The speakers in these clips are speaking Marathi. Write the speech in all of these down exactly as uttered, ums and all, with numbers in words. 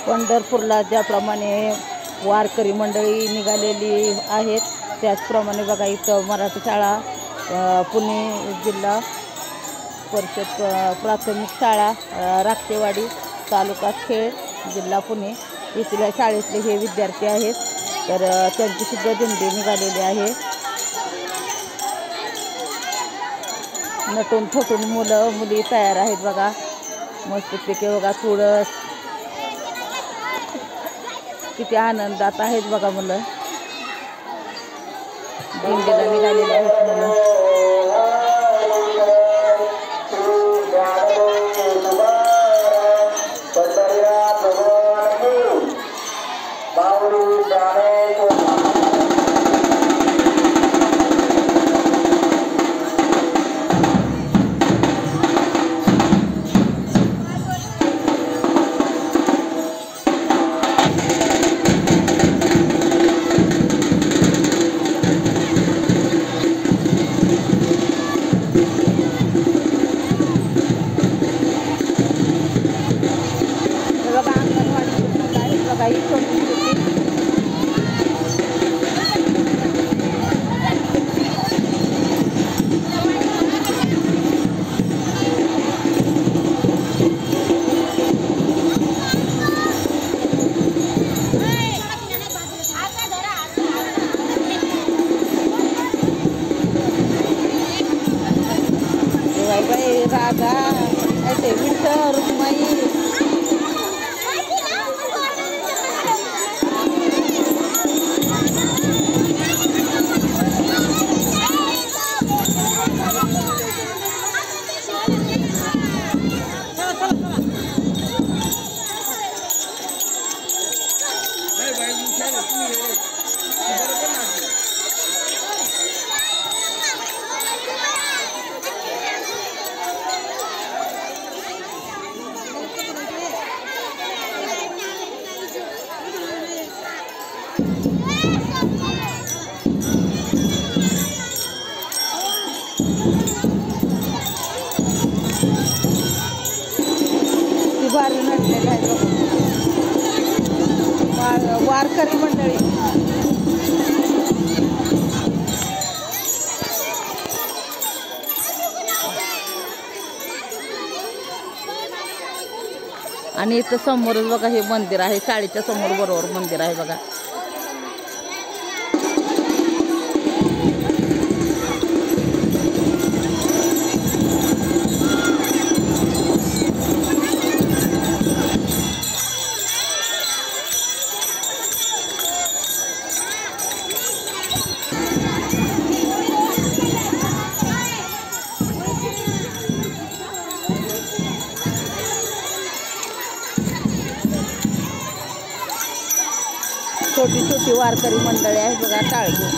पंढरपूरला ज्याप्रमाणे वारकरी मंडळी निघालेली आहेत त्याचप्रमाणे बघा इथं मराठी शाळा पुणे जिल्हा परिषद प्राथमिक शाळा राक्षेवाडी तालुका खेड जिल्हा पुणे येथील शाळेतले हे विद्यार्थी आहेत तर त्यांची सुद्धा दिंडी निघालेली आहे। नटून थोटून मुलं मुली तयार आहेत बघा मस्तपैकी बघा तुळस किती आनंदात आहेत बघा मुलं दिंडीला निघालेली आहेत मुलं। राधा ऐसे विठ्ठल रुक्माई भारी नटलेले आहेत वारकरी मंडळी। आणि इथं समोरच बघा हे मंदिर आहे शाळेच्या समोर बरोबर मंदिर आहे बघा। छोटी छोटी वारकरी मंडळी आहे बघा टाळगी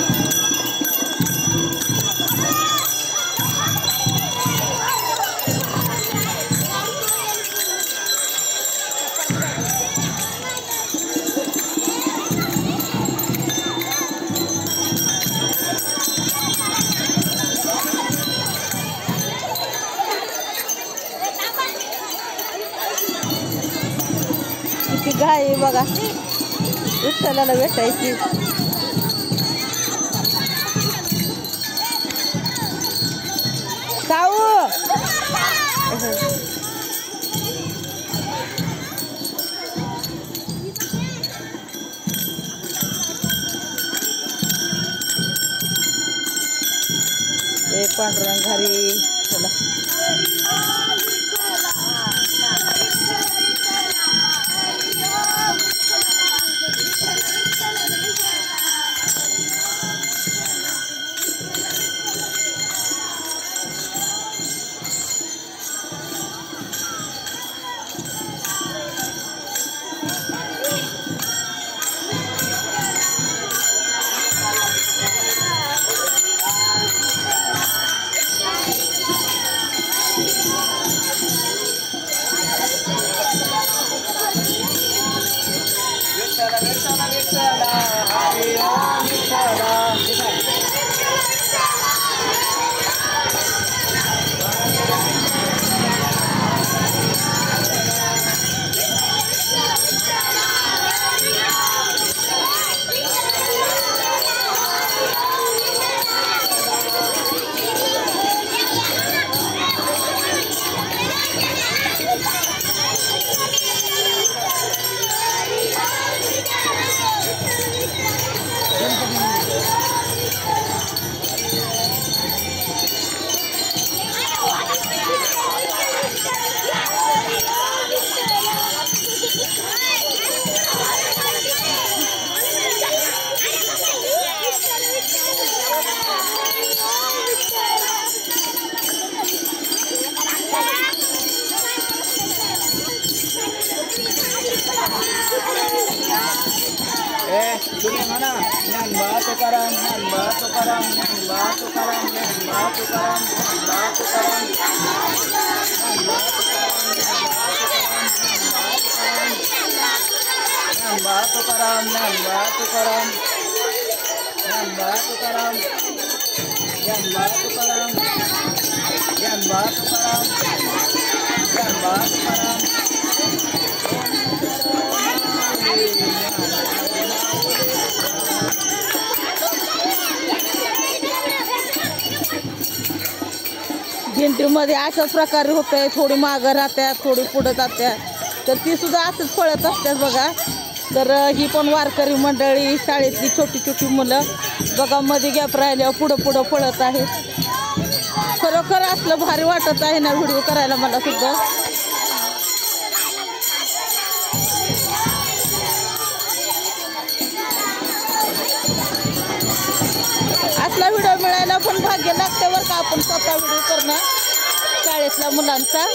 किती गाय आहे बघा विठ्ठलाला भेटायची। साऊ एक पांडुरंग घरी चला Eh, तुम्ही म्हणा ज्ञानबा तुकाराम ज्ञानबा तुकाराम ज्ञानबा तुकाराम ज्ञानबा तुकाराम ज्ञानबा तुकाराम ज्ञानबा तुकाराम ज्ञानबा तुकाराम ज्ञानबा तुकाराम ज्ञानबा तुकाराम ज्ञानबा तुकाराम ज्ञानबा तुकाराम भिंतीमध्ये अशा प्रकारे होतंय, थोडी मागं राहत्यात थोडी पुढं जात्यात, तर ती सुद्धा असंच पळत असतात बघा. तर ही पण वारकरी मंडळी शाळेतली छोटी छोटी मुलं बघा मध्ये गॅप राहिल्यावर पुढं पुढं पळत आहेत. खरोखर असलं भारी वाटत आहे ना व्हिडिओ करायला मला सुद्धा. असला व्हिडिओ मिळायला पण भाग्य लागते बरं का, आपण स्वतः व्हिडिओ करणं शाळेतल्या मुलांचा.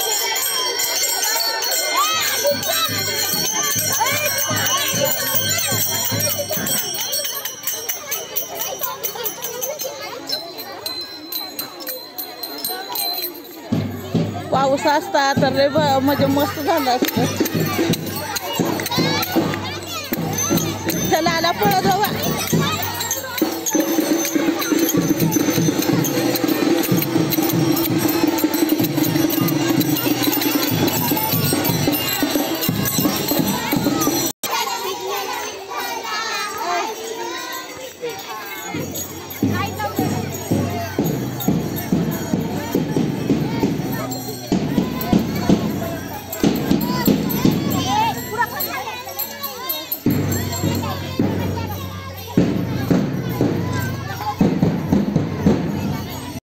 पाऊस असता तर लय म्हणजे मस्त झालं असतं. चला आला पळत जावा.